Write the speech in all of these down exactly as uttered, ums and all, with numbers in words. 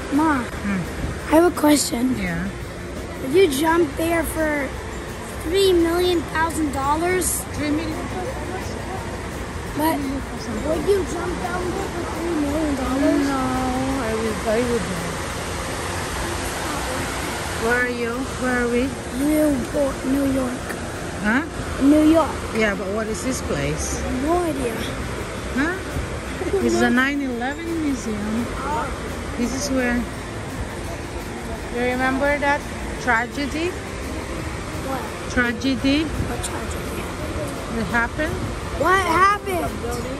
Ma, Hmm. I have a question. Yeah. If you jump there for three million thousand dollars, Three million. but would you jump down there for three million dollars? No, I will die with you. Where are you? Where are we? New York, New York, Huh? New York. Yeah, but what is this place? No idea. Huh? It's the nine eleven museum. This is where. You remember that tragedy? What? Tragedy What tragedy? that happened? What happened?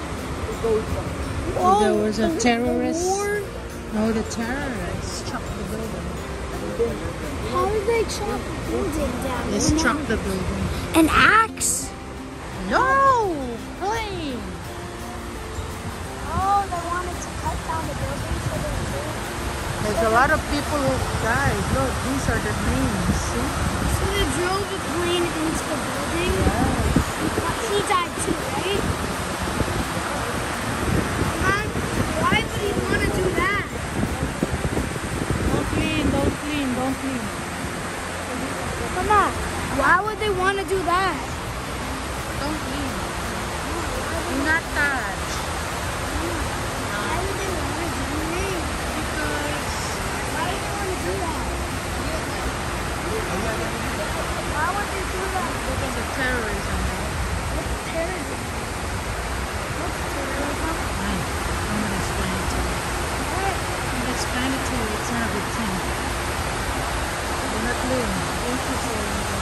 Oh, There was a the terrorist. war? No, the terrorists struck the building. How did they chop the building down? They struck the building. An axe? No! Plane! Oh, they wanted to cut down the building so they could. There's a lot of people who died. Look, these are the names. See? So they drove a plane into the building. But he died too, right? Mom, why would he want to do that? Don't clean, don't clean, don't clean. Come on. Why would they want to do that? Don't clean. Do not touch. Why would they want to do that? Because Why would they want to do that? Why would they do that? because of terrorism. What's terrorism? What's terrorism? Right. I'm going to explain it to you. What? I'm going to explain it to you. It's not a good thing. Do not clean. Don't you say anything.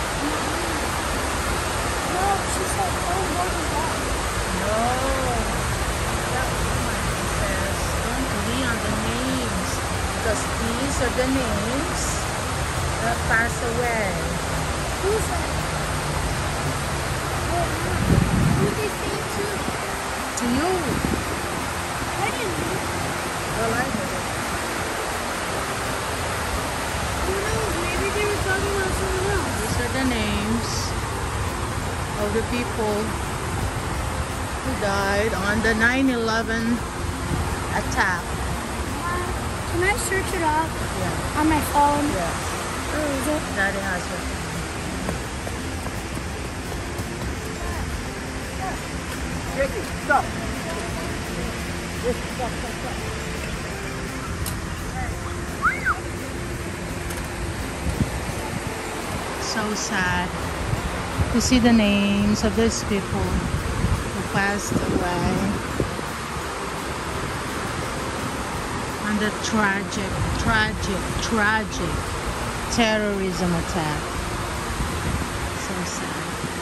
No, she said, oh, what is that? No. That woman says, don't lean on the names. Because these are the names that passed away. Who said? Who did they say it to? To you. I didn't know. Well, I did it. Who knows? Maybe they were talking about someone else. These are the names of the people who died on the nine eleven attack. Uh, can I search it up Yeah. on my phone? Yes. Or is it? Daddy has it. Stop. So sad to see the names of these people who passed away on the tragic, tragic, tragic terrorism attack. So sad.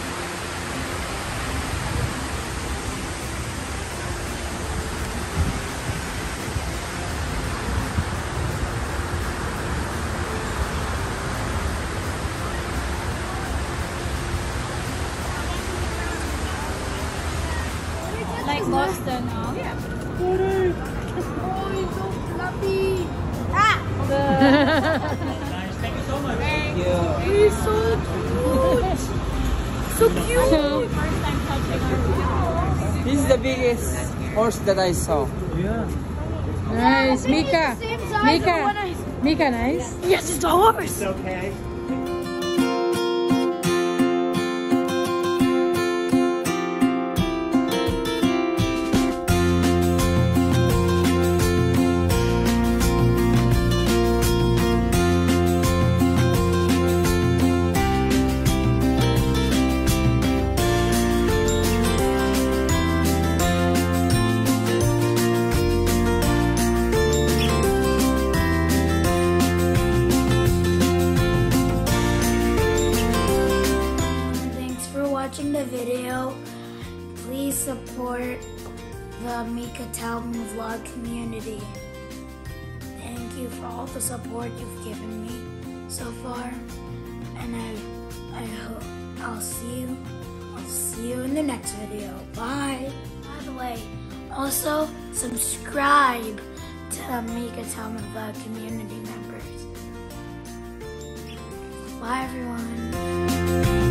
Like Boston, oh. Oh, he's so fluffy. Ah! He's so cute. So cute. First time touching our This is the biggest horse that I saw. Nice, Mika. Same size as the Mika. one I- Mika, nice. Yes, it's a horse. Okay. Thanks for watching the video. Please support the Mika Talbin vlog community. Thank you for all the support you've given me so far, and I, I hope I'll see you. I'll see you in the next video. Bye. By the way, also subscribe to Mika Talbin vlog community members. Bye, everyone.